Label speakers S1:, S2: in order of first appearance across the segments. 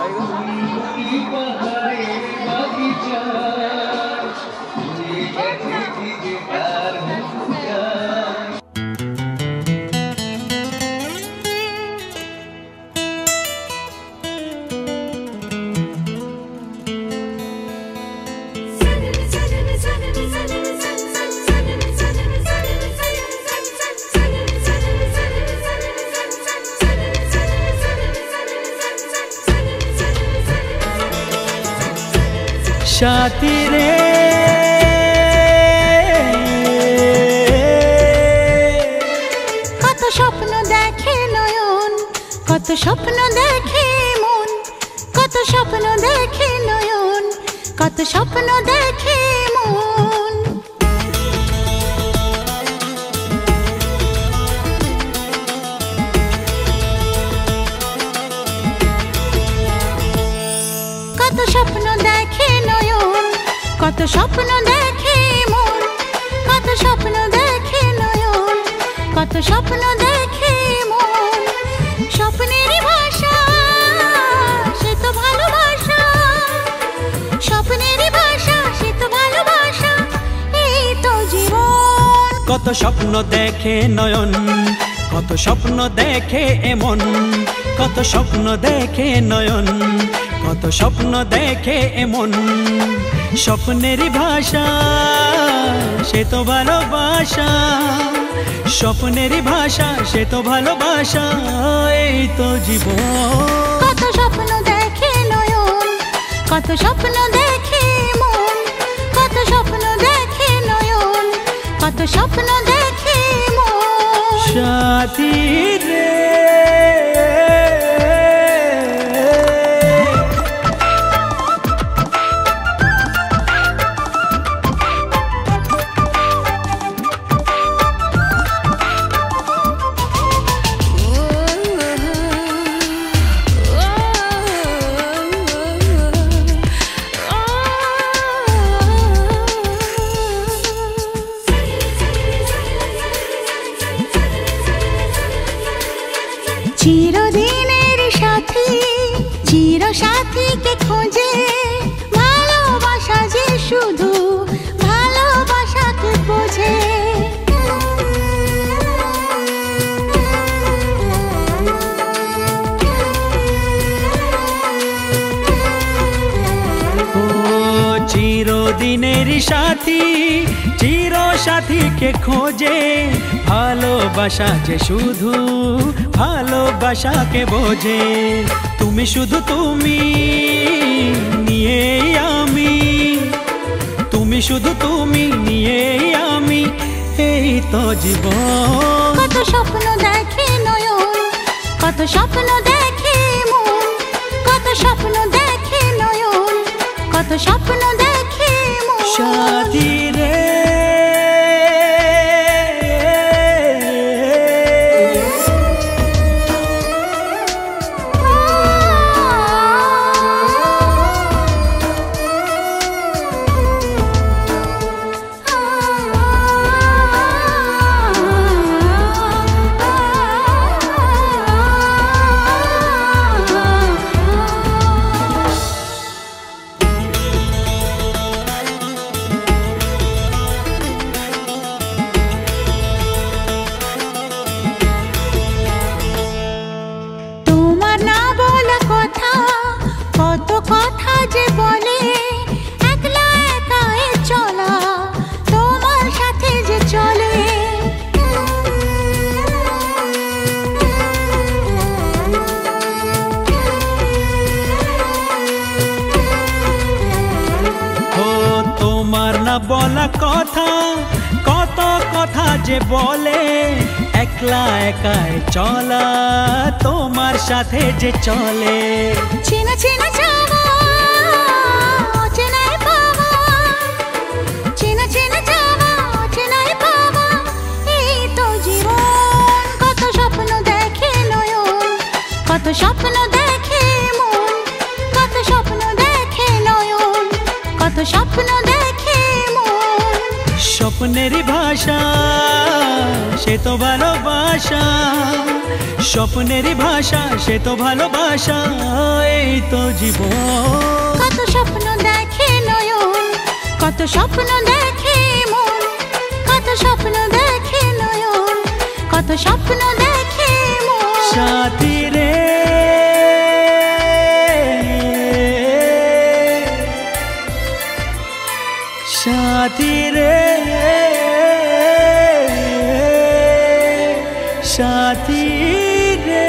S1: সাথী রে
S2: কত স্বপ্ন দেখে নয়ন, কত স্বপ্ন দেখে মন, কত স্বপ্ন দেখে নয়ন, কত স্বপ্ন দেখে মন। কত স্বপ্ন দেখে নয়ন, কত স্বপ্ন দেখে মন, কত স্বপ্ন দেখে নয়ন, কত স্বপ্ন দেখে মন। স্বপ্নেরই ভাষা সে তো ভালোবাসা, স্বপ্নেরই ভাষা সে তো ভালোবাসা, এই তো জীবন।
S1: কত স্বপ্ন দেখে নয়ন, কত স্বপ্ন দেখে এমন, কত স্বপ্ন দেখে নয়ন, কত স্বপ্ন দেখে এমন। স্বপ্নেরই ভাষা সে তো ভালোবাসা, স্বপ্নেরই ভাষা সে তো ভালোবাসা, এই তো জীবন।
S2: কত স্বপ্ন দেখে নয়ন, কত স্বপ্ন দেখে মন, কত স্বপ্ন দেখে নয়ন, কত স্বপ্ন দেখে মন।
S1: সাথী রে
S2: চিরদিনের সাথী, চির সাথীকে খোঁজে, ভালোবাসা যে শুধু ভালোবাসাকে বোঝে।
S1: ও চিরদিনের সাথী, চির সাথীকে খোঁজে, ভালোবাসা যে শুধু ভালোবাসাকে বোঝে। তুমি শুধু তুমি নিয়ে আমি, তুমি শুধু তুমি নিয়ে আমি, এই তো জীবন।
S2: কত স্বপ্ন দেখে নয়ন, কত স্বপ্ন দেখে মন, কত স্বপ্ন দেখে নয়ন, কত স্বপ্ন দেখে মন।
S1: সাথী রে বলা কথা, কত কথা যে বলে, একলা একাই চলা তোমার সাথে যে চলে।
S2: চেনা চেনা যাওয়া অচেনায় পাওয়া, চেনা চেনা যাওয়া অচেনায় পাওয়া, এই তো জীবন। কত স্বপ্ন দেখে নয়ন, কত স্বপ্ন দেখে মন, কত স্বপ্ন দেখে নয়ন, কত স্বপ্ন দেখে মন।
S1: স্বপ্নেরই ভাষা সে তো ভালোবাসা, স্বপ্নেরই ভাষা সে তো ভালোবাসা, এই তো জীবন।
S2: কত স্বপ্ন দেখে নয়ন, কত স্বপ্ন দেখে মন, কত স্বপ্ন দেখে নয়ন, কত স্বপ্ন দেখে মন।
S1: সাথী রে সাথী রে সাথী রে।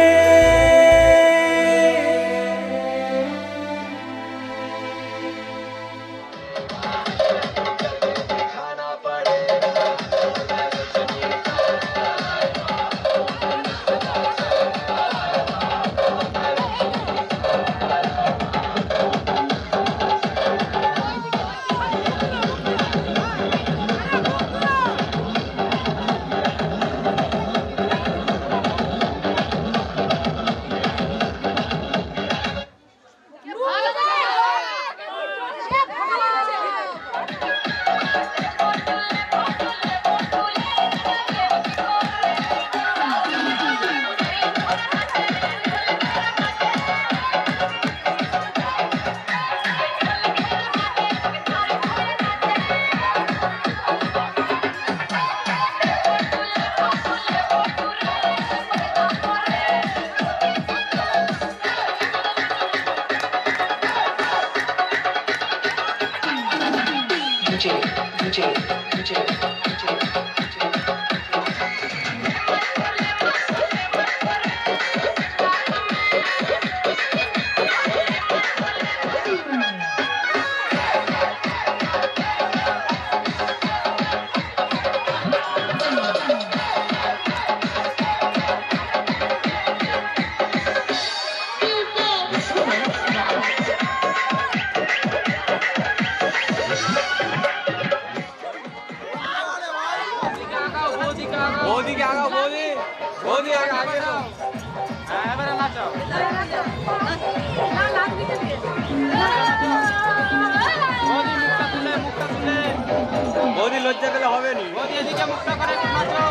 S3: বৌদি লজ্জা পেলে হবে নি। বৌদি এদিকে মুখটা করে নাচো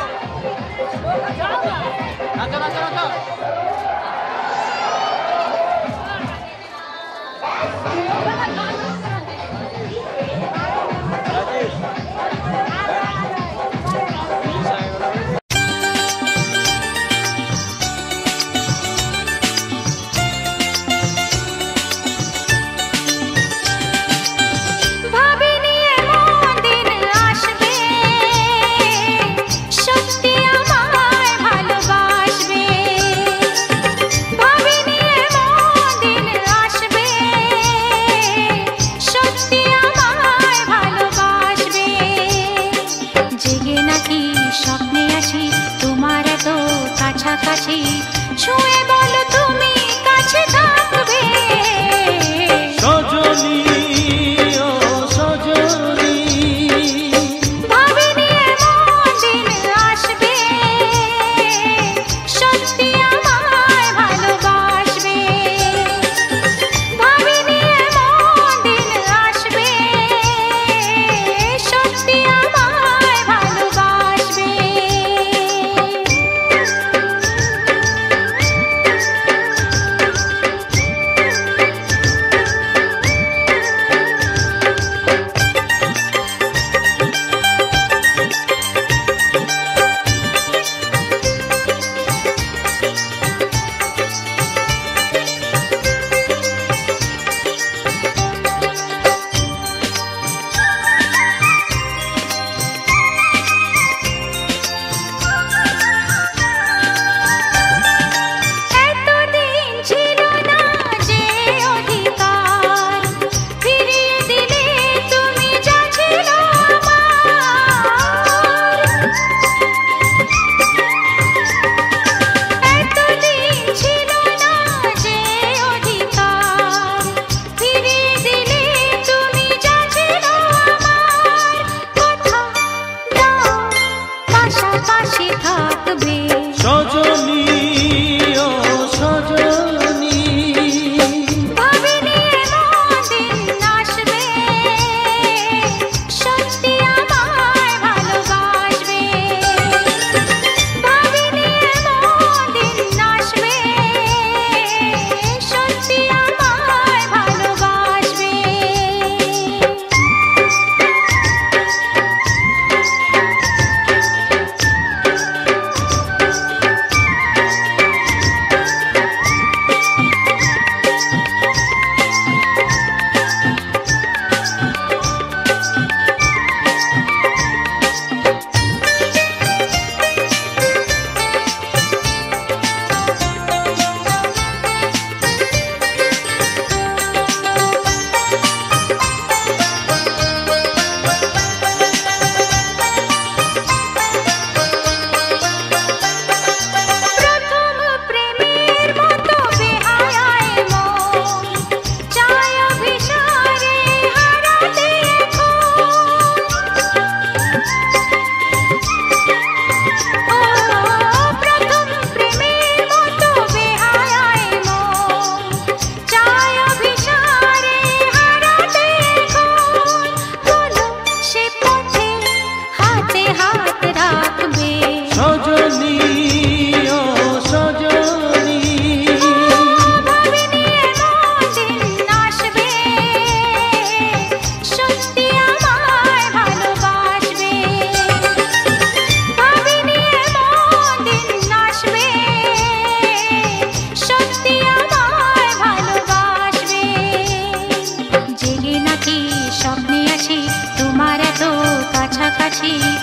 S3: নাচো নাচো নাচো।
S2: কাছে